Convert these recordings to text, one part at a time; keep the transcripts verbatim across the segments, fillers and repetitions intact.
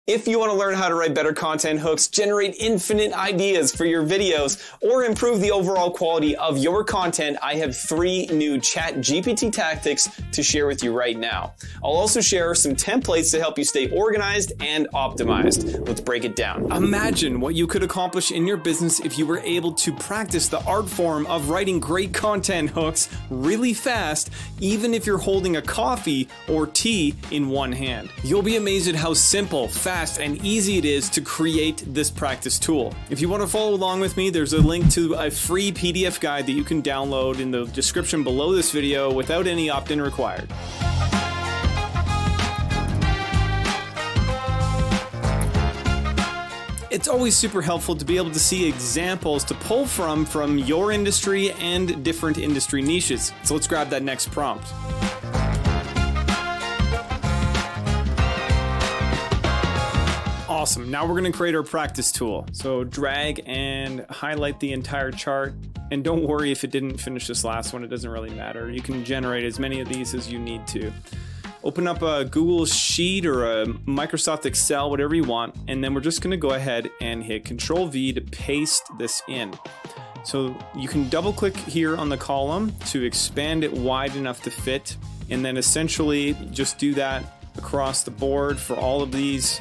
If you want to learn how to write better content hooks, generate infinite ideas for your videos, or improve the overall quality of your content, I have three new ChatGPT tactics to share with you right now. I'll also share some templates to help you stay organized and optimized. Let's break it down. Imagine what you could accomplish in your business if you were able to practice the art form of writing great content hooks really fast, even if you're holding a coffee or tea in one hand. You'll be amazed at how simple, fast, and easy it is to create this practice tool. If you want to follow along with me, there's a link to a free P D F guide that you can download in the description below this video without any opt-in required. It's always super helpful to be able to see examples to pull from from your industry and different industry niches. So let's grab that next prompt. Awesome. Now we're going to create our practice tool. So drag and highlight the entire chart. And don't worry if it didn't finish this last one, it doesn't really matter. You can generate as many of these as you need to. Open up a Google Sheet or a Microsoft Excel, whatever you want. And then we're just going to go ahead and hit Control V to paste this in. So you can double click here on the column to expand it wide enough to fit. And then essentially just do that across the board for all of these.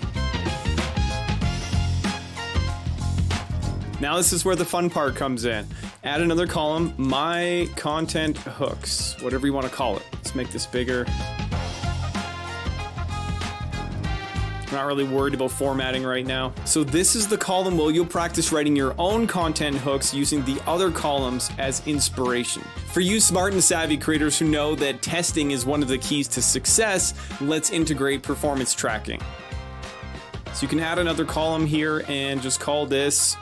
Now this is where the fun part comes in. Add another column, my content hooks, whatever you want to call it. Let's make this bigger. I'm not really worried about formatting right now. So this is the column where you'll practice writing your own content hooks using the other columns as inspiration. For you smart and savvy creators who know that testing is one of the keys to success, let's integrate performance tracking. So you can add another column here and just call this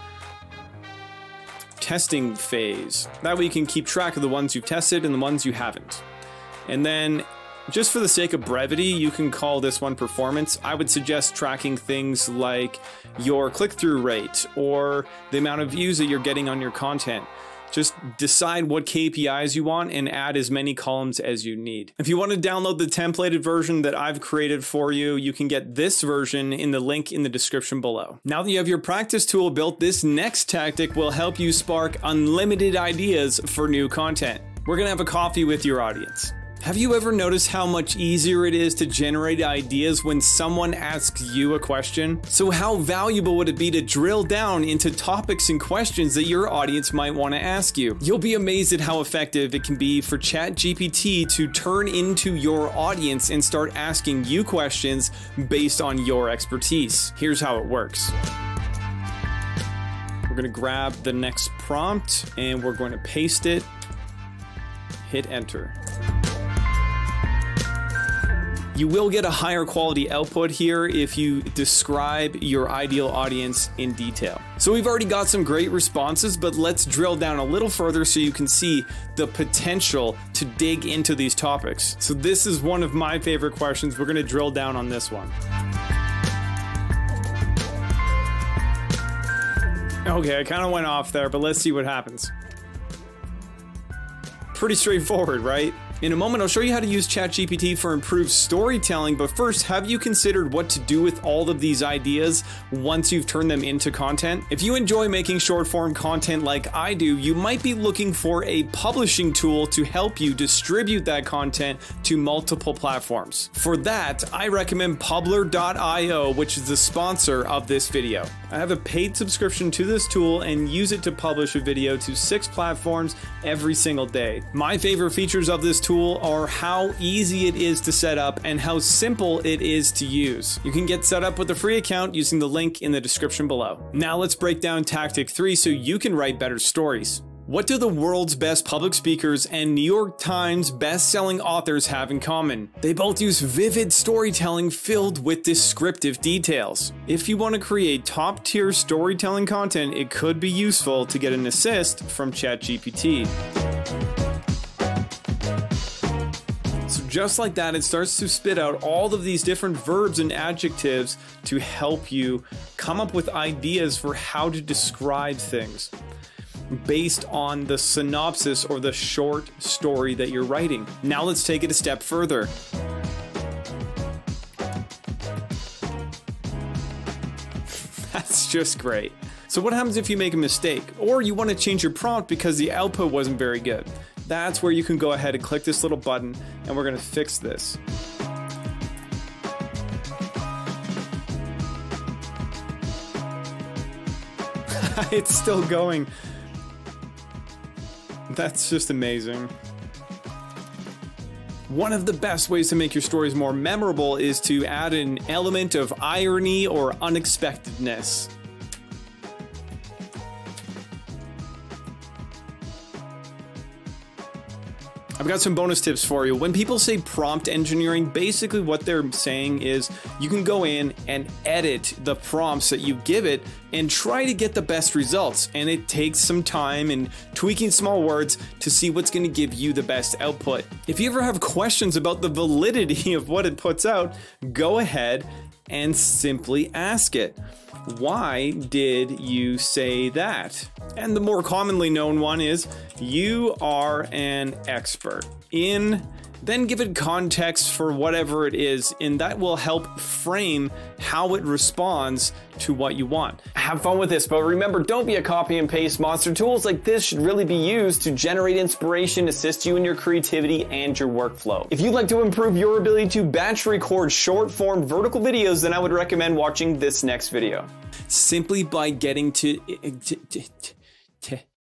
testing phase. That way you can keep track of the ones you've tested and the ones you haven't. And then just for the sake of brevity, you can call this one performance. I would suggest tracking things like your click-through rate or the amount of views that you're getting on your content. Just decide what K P Is you want and add as many columns as you need. If you want to download the templated version that I've created for you, you can get this version in the link in the description below. Now that you have your practice tool built, this next tactic will help you spark unlimited ideas for new content. We're going to have a coffee with your audience. Have you ever noticed how much easier it is to generate ideas when someone asks you a question? So how valuable would it be to drill down into topics and questions that your audience might want to ask you? You'll be amazed at how effective it can be for ChatGPT to turn into your audience and start asking you questions based on your expertise. Here's how it works. We're going to grab the next prompt and we're going to paste it, hit enter. You will get a higher quality output here if you describe your ideal audience in detail. So we've already got some great responses, but let's drill down a little further so you can see the potential to dig into these topics. So this is one of my favorite questions. We're going to drill down on this one. Okay, I kind of went off there, but let's see what happens. Pretty straightforward, right? In a moment, I'll show you how to use ChatGPT for improved storytelling, but first, have you considered what to do with all of these ideas once you've turned them into content? If you enjoy making short-form content like I do, you might be looking for a publishing tool to help you distribute that content to multiple platforms. For that, I recommend Publer dot i o, which is the sponsor of this video. I have a paid subscription to this tool and use it to publish a video to six platforms every single day. My favorite features of this tool are how easy it is to set up and how simple it is to use. You can get set up with a free account using the link in the description below. Now let's break down tactic three so you can write better stories. What do the world's best public speakers and New York Times best-selling authors have in common? They both use vivid storytelling filled with descriptive details. If you want to create top-tier storytelling content, it could be useful to get an assist from ChatGPT. So just like that, it starts to spit out all of these different verbs and adjectives to help you come up with ideas for how to describe things based on the synopsis or the short story that you're writing. Now let's take it a step further. That's just great. So what happens if you make a mistake, or you want to change your prompt because the output wasn't very good? That's where you can go ahead and click this little button, and we're going to fix this. It's still going. That's just amazing. One of the best ways to make your stories more memorable is to add an element of irony or unexpectedness. I've got some bonus tips for you. When people say prompt engineering, basically what they're saying is you can go in and edit the prompts that you give it and try to get the best results. And it takes some time and tweaking small words to see what's going to give you the best output. If you ever have questions about the validity of what it puts out, go ahead and simply ask it. Why did you say that? And the more commonly known one is, you are an expert in, then give it context for whatever it is, and that will help frame how it responds to what you want. Have fun with this, but remember, don't be a copy and paste monster. Tools like this should really be used to generate inspiration, assist you in your creativity and your workflow. If you'd like to improve your ability to batch record short form vertical videos, then I would recommend watching this next video. Simply by getting to, to, to, to